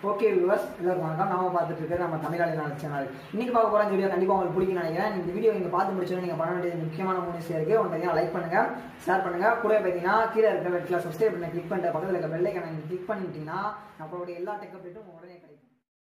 Okay viewers எல்லாருக்கும் வணக்கம். நாம பார்த்துட்டு இருக்கிறது நம்ம தமிழாளி சேனல். இன்னைக்கு பார்க்க போகிற இந்த வீடியோ கண்டிப்பாக உங்களுக்கு பிடிக்கும்னு நினைக்கிறேன். இந்த வீடியோ நீங்கள் பார்த்து முடிச்சோன்னு நீங்கள் பண்ண வேண்டியது முக்கியமான 3 விஷயம் இருக்குது. ஒன்று பார்த்தீங்கன்னா லைக் பண்ணுங்கள், ஷேர் பண்ணுங்கள், கூட பார்த்தீங்கன்னா கீழே இருக்கிற ரெட்டில் சப்ஸ்கிரைப் பண்ண கிளிக் பண்ணிட்டு பக்கத்தில் இருக்க பெல் ஐக்கானை நீங்கள் கிளிக் பண்ணிட்டீங்கன்னா நம்மளுடைய எல்லா டெக் அப்டேட்டும் உடனே கிடைக்கும்.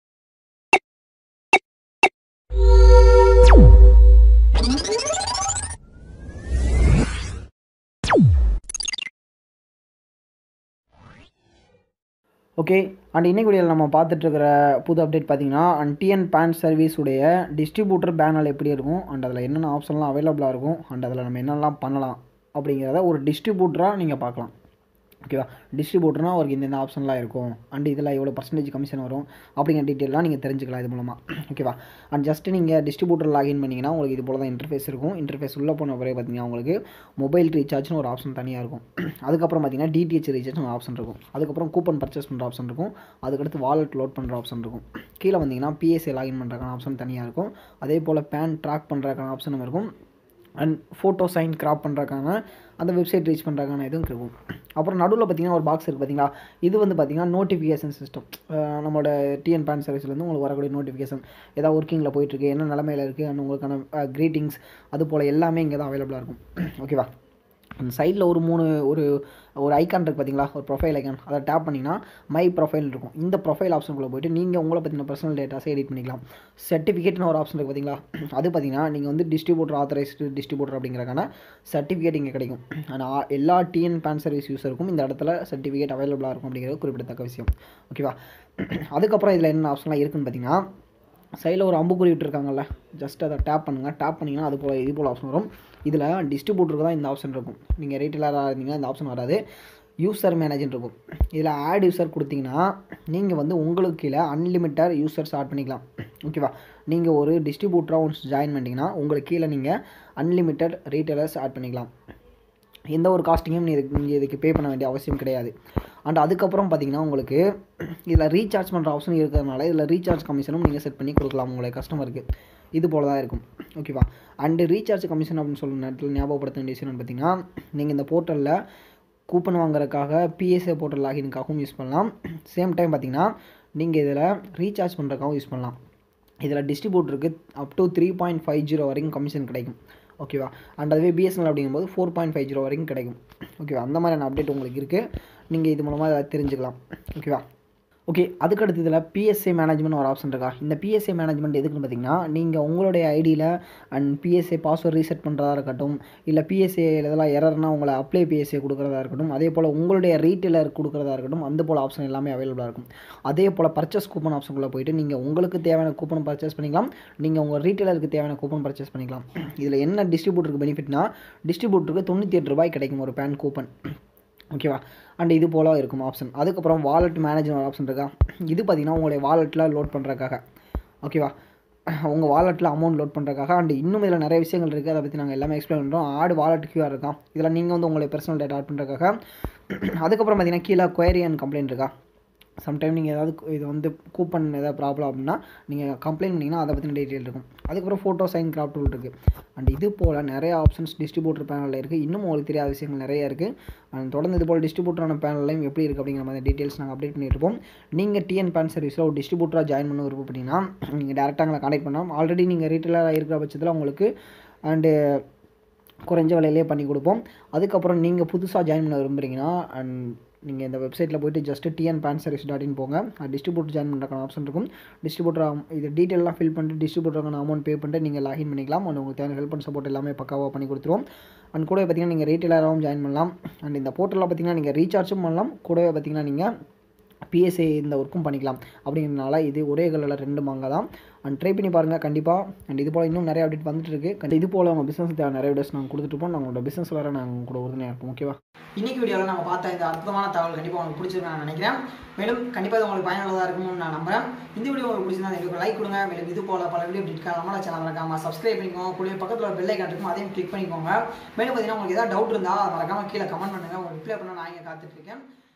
ஓகே, அண்ட் இன்னைக்கு வீடியோவில் நம்ம பார்த்துட்ருக்கிற புது அப்டேட் பார்த்தீங்கன்னா டிஎன் பேன் சர்வீஸ் உடைய டிஸ்ட்ரிபியூட்டர் பேனல் எப்படி இருக்கும் அண்ட் அதில் என்னென்ன ஆப்ஷன்லாம் அவைலபிளாக இருக்கும் அண்ட் அதில் நம்ம என்னெல்லாம் பண்ணலாம் அப்படிங்கிறத ஒரு டிஸ்ட்ரிபியூட்டராக நீங்கள் பார்க்கலாம். ஓகேவா, டிஸ்ட்ரிபியூட்டர்னால் அவருக்கு இந்த ஆப்ஷன்லாம் இருக்கும் அண்ட் இதில் எவ்வளோ பர்சன்டேஜ் கமிஷன் வரும் அப்படிங்கிற டீட்டெயிலாம் நீங்கள் தெரிஞ்சுக்கலாம் இது மூலமாக. ஓகேவா, அண்ட் ஜஸ்ட்டு நீங்கள் டிஸ்ட்ரிபியூட்டர் லாகின் பண்ணிங்கன்னா உங்களுக்கு இது போல் தான் இன்டர்ஃபேஸ் இருக்கும். இன்டர்ஃபேஸ் உள்ளே போன பிறகு பார்த்தீங்கன்னா உங்களுக்கு மொபைல் ரீசார்ஜ்னு ஒரு ஆப்ஷன் தனியாக இருக்கும். அதுக்கப்புறம் பார்த்தீங்கன்னா டிடிஹெச் ரீசார்ஜ்னு ஒரு ஆப்ஷன் இருக்கும். அதுக்கப்புறம் கூப்பன் பர்ச்சேஸ் பண்ணுற ஆப்ஷன் இருக்கும். அதுக்கடுத்து வாலெட் லோட் பண்ணுற ஆப்ஷன் இருக்கும். கீழே வந்தீங்கன்னா பிஎஸ்ஏ லாகின் பண்ணுறக்கான ஆப்ஷன் தனியாக இருக்கும். அதே போல் பேன் ட்ராக் பண்ணுறக்கான ஆப்ஷனும் இருக்கும். அண்ட் ஃபோட்டோ சைன் கிராப் பண்ணுறக்கான அந்த வெப்சைட் ரீச் பண்ணுறக்கான இதுவும் இருக்கும். அப்புறம் நடுவில் பார்த்தீங்கன்னா ஒரு பாக்ஸ் இருக்குது பார்த்தீங்களா, இது வந்து பார்த்தீங்கன்னா நோட்டிஃபிகேஷன் சிஸ்டம். நம்மளோட டிஎன் பேன் சர்வீஸ்லேருந்து உங்களுக்கு வரக்கூடிய நோட்டிஃபிகேஷன் ஏதாவது ஒர்க்கிங்கில் போயிட்டுருக்கு, என்ன நிலமையில் இருக்குது அண்ட் உங்களுக்கான க்ரீட்டிங்ஸ் அது போல் எல்லாமே இங்கே தான் அவைலபிளாக இருக்கும். ஓகேவா, அந்த சைடில் ஒரு ஐக்கான் இருக்குது பார்த்தீங்களா, ஒரு ப்ரொஃபைல் ஐக்கான், அதை டேப் பண்ணிங்கன்னா மை ப்ரொஃபைல் இருக்கும். இந்த ப்ரொஃபைல் ஆப்ஷனுக்குள்ளே போய்ட்டு நீங்கள் உங்களை பற்றின பர்சனல் டேட்டாஸை எடிட் பண்ணிக்கலாம். சர்டிஃபிகேட்னு ஒரு ஆப்ஷன் இருக்குது பார்த்தீங்களா, அது பார்த்தீங்கன்னா நீங்கள் வந்து டிஸ்ட்ரிபியூட்டர் ஆத்தரைஸ்டு டிஸ்ட்ரிபியூட்டர் அப்படிங்கிறக்கான சர்டிஃபிகேட் இங்கே கிடைக்கும். ஆனால் எல்லா டிஎன் பேன் சர்வீஸ் யூஸருக்கும் இந்த இடத்துல சர்டிஃபிகேட் அவைலபிளாக இருக்கும் அப்படிங்கிறது குறிப்பிடத்தக்க விஷயம். ஓகேவா, அதுக்கப்புறம் இதில் என்ன ஆப்ஷன்லாம் இருக்குதுன்னு பார்த்தீங்கன்னா சைடில் ஒரு அம்புக்குறி விட்டுருக்காங்கல்ல, ஜஸ்ட் அதை டேப் பண்ணுங்கள். டேப் பண்ணிங்கன்னா அது போல் இது போல் ஆப்ஷன் வரும். இதில் டிஸ்ட்ரிபியூட்டருக்கு தான் இந்த ஆப்ஷன் இருக்கும். நீங்கள் ரீட்டெயிலராக இருந்தீங்கன்னா இந்த ஆப்ஷன் வராது. யூசர் மேனேஜர் இருக்கும். இதில் ஆட் யூசர் கொடுத்தீங்கன்னா நீங்கள் வந்து உங்களுக்கு கீழே அன்லிமிட்டட் யூசர்ஸ் ஆட் பண்ணிக்கலாம். ஓகேவா, நீங்கள் ஒரு டிஸ்ட்ரிபியூட்டராக ஒன்ஸ் ஜாயின் பண்ணிட்டீங்கன்னா உங்களுக்கு கீழே நீங்கள் அன்லிமிட்டட் ரீட்டெயிலர்ஸ் ஆட் பண்ணிக்கலாம். எந்த ஒரு காஸ்டிங்கும் நீங்கள் இதுக்கு பே பண்ண வேண்டிய அவசியம் கிடையாது. அண்ட் அதுக்கப்புறம் பார்த்தீங்கன்னா உங்களுக்கு இதில் ரீசார்ஜ் பண்ணுற ஆப்ஷன் இருக்கிறதுனால இதில் ரீசார்ஜ் கமிஷனும் நீங்கள் செட் பண்ணி கொடுக்கலாம் உங்களுடைய கஸ்டமருக்கு. இது போல் தான் இருக்கும். ஓகேவா, அண்டு ரீசார்ஜ் கமிஷன் அப்படின்னு சொல்கிற நேரத்தில் ஞாபகப்படுத்த வேண்டிய விஷயம் பார்த்தீங்கன்னா நீங்கள் இந்த போர்ட்டலில் கூப்பன் வாங்குறதுக்காக பிஎஸ்ஏ போர்ட்டல் லாகினுக்காகவும் யூஸ் பண்ணலாம். சேம் டைம் பார்த்தீங்கன்னா நீங்கள் இதில் ரீசார்ஜ் பண்ணுறதுக்காகவும் யூஸ் பண்ணலாம். இதில் டிஸ்ட்ரிபியூட்டருக்கு அப் டு 3.50 வரைக்கும் கமிஷன் கிடைக்கும். ஓகேவா, அண்ட் அதுவே பிஎஸ்என்எல் அப்படிங்கும்போது 4.50 வரைக்கும் கிடைக்கும். ஓகேவா, அந்த மாதிரியான அப்டேட் உங்களுக்கு இருக்குது. நீங்கள் இது மூலமாக தெரிஞ்சுக்கலாம். ஓகேவா, ஓகே, அதுக்கடுத்து இதில் பிஎஸ்ஏ மேனேஜ்மெண்ட் ஒரு ஆப்ஷன் இருக்கா. இந்த பிஎஸ்ஏ மேனேஜ்மெண்ட் எதுக்குன்னு பார்த்தீங்கன்னா நீங்கள் உங்களுடைய ஐடியில் அண்ட் பிஎஸ்ஏ பாஸ்வேர்ட் ரீசெட் பண்ணுறதா இருக்கட்டும், இல்லை பிஎஸ்ஏ இதெல்லாம் எரர்னால் உங்களை அப்ளை பிஎஸ்ஏ கொடுக்குறதா இருக்கட்டும், அதே போல் உங்களுடைய ரீட்டெயிலர் கொடுக்குறதா இருக்கட்டும், அந்த போல் ஆப்ஷன் எல்லாமே அவைலபிளாக இருக்கும். அதே போல் பர்ச்சேஸ் கூப்பன் ஆப்ஷனுக்குள்ளே போய்ட்டு நீங்கள் உங்களுக்கு தேவையான கூப்பன் பர்ச்சேஸ் பண்ணிக்கலாம். நீங்கள் உங்கள் ரீட்டெயிலருக்கு தேவையான கூப்பன் பர்ச்சேஸ் பண்ணிக்கலாம். இதில் என்ன டிஸ்ட்ரிபியூட்டருக்கு பெனிஃபிட்னா டிஸ்ட்ரிபியூட்டருக்கு 98 ரூபாய் கிடைக்கும் ஒரு பேன் கூப்பன். ஓகேவா, அண்ட் இது போல் இருக்கும் ஆப்ஷன். அதுக்கப்புறம் வாலெட் மேனேஜ்மெண்ட் ஆப்ஷன் இருக்கா. இது பார்த்திங்கன்னா உங்களுடைய வாலெட்டில் லோட் பண்ணுறதுக்காக. ஓகேவா, உங்கள் வாலெட்டில் அமௌண்ட் லோட் பண்ணுறதுக்காக. அண்ட் இன்னும் இதில் நிறைய விஷயங்கள் இருக்குது, அதை பற்றி நாங்கள் எல்லாமே எக்ஸ்பிளைன் பண்ணுறோம். ஆட் வாலெட் கியூஆர் இருக்கா, இதில் நீங்கள் வந்து உங்களுடைய பர்சனல் டேட்டா ஆட் பண்ணுறதுக்காக. அதுக்கப்புறம் பார்த்திங்கன்னா கீழே குவரி அண்ட் கம்ப்ளைண்ட் இருக்கா. சம்டைம் நீங்கள் ஏதாவது இது வந்து கூப்பன் ஏதாவது ப்ராப்ளம் அப்படின்னா நீங்கள் கம்ப்ளைண்ட் பண்ணிங்கன்னா அதை பற்றின டீட்டெயில் இருக்கும். அதுக்கப்புறம் ஃபோட்டோ சைன் கிராப் டூல் இருக்குது. அண்ட் இது போல் நிறைய ஆப்ஷன்ஸ் டிஸ்ட்ரிபியூட்டர் பேனலில் இருக்குது. இன்னும் உங்களுக்கு தெரியாத விஷயங்கள் நிறைய இருக்குது. அண்ட் தொடர்ந்து இது போல் டிஸ்ட்ரிபியூட்டரான பேனல்லையும் எப்படி இருக்குது அப்படிங்கிற மாதிரி டீட்டெயில்ஸ் நாங்கள் அப்டேட் பண்ணியிருப்போம். நீங்கள் டிஎன் பேன் சர்வீஸில் ஒரு டிஸ்ட்ரிபியூட்டராக ஜாயின் பண்ண விருப்பப்பட்டீங்கன்னா நீங்கள் டேரெக்டாக எங்களை கான்டெக்ட் பண்ணலாம். ஆல்ரெடி நீங்கள் ரீட்டெயிலராக இருக்கிற பட்சத்தில் உங்களுக்கு அண்டு குறைஞ்ச விலையிலே பண்ணி கொடுப்போம். அதுக்கப்புறம் நீங்கள் புதுசாக ஜாயின் பண்ண விரும்புகிறீங்கன்னா அண்ட் நீங்கள் இந்த வெப்சைட்டில் போய்ட்டு ஜஸ்ட்டு tnpansservice.in போங்க. டிஸ்ட்ரிபியூட்டர் ஜாயின் பண்ணுறதுக்கான ஆப்ஷன் இருக்கும். டிஸ்ட்ரிபியூட்டர் இது டீட்டெயிலாம் ஃபில் பண்ணிட்டு டிஸ்ட்ரிபியூட்டருக்கான அமௌண்ட் பே பண்ணிட்டு நீங்கள் லாகின் பண்ணிக்கலாம். அண்ட் உங்களுக்கு தேவையான ஹெல்ப் அண்ட் சப்போர்ட் எல்லாமே பக்காவாக பண்ணி கொடுத்துருவோம். அண்ட் கூடவே பார்த்தீங்கன்னா நீங்கள் ரீட்டெயிலராகவும் ஜாயின் பண்ணலாம். அண்ட் இந்த போர்ட்டலில் பார்த்தீங்கன்னா நீங்கள் ரீசார்ஜும் பண்ணலாம். கூடவே பார்த்தீங்கன்னா நீங்கள் பிஎஸ்ஏ இந்த ஒர்க்கும் பண்ணிக்கலாம். அப்படிங்கிறதுனால இது ஒரே கல்லில் 2 மாங்காய் தான். அண்ட் ட்ரை பண்ணி பாருங்கள் கண்டிப்பாக. அண்ட் இது போல் இன்னும் நிறைய அப்டேட் வந்துட்டு இருக்குது. இது போல் உங்கள் பிஸ்னஸ் தேவை நிறைய வீடியோஸ் நாங்கள் கொடுத்துட்ருப்போம். நாங்களோட பிஸ்னஸ் வர நாங்கள் கூட உறுதுணையாக இருப்போம். ஓகேவா, இன்றைக்கி வீடியோவில் நம்ம பார்த்த இந்த அற்புதமான தகவல் கண்டிப்பாக உங்களுக்கு பிடிச்சிருக்குன்னு நான் நினைக்கிறேன். மேலும் கண்டிப்பாக உங்களுக்கு பயனுள்ளதாக இருக்கும்னு நான் நம்புகிறேன். இந்த வீடியோ உங்களுக்கு பிடிச்சிருந்தா எங்களுக்கு லைக் கொடுங்க. மேலும் இது போல் பல வீடியோ அப்டேட்காக நம்மளோட சேனல் மறக்காமல் சப்ஸ்கிரைப் பண்ணிக்கோங்க. கூட பக்கத்தில் ஒரு பெல் ஐக்கான் இருக்கும், அதையும் கிளிக் பண்ணிக்கோங்க. மேலும் பார்த்தீங்கன்னா உங்களுக்கு ஏதாவது டவுட் இருந்தால் மறக்காமல் கீழே கமெண்ட் பண்ணுங்கள். உங்களுக்கு ரிப்ளை பண்ண நான் இங்கே காத்துட்ருக்கேன்.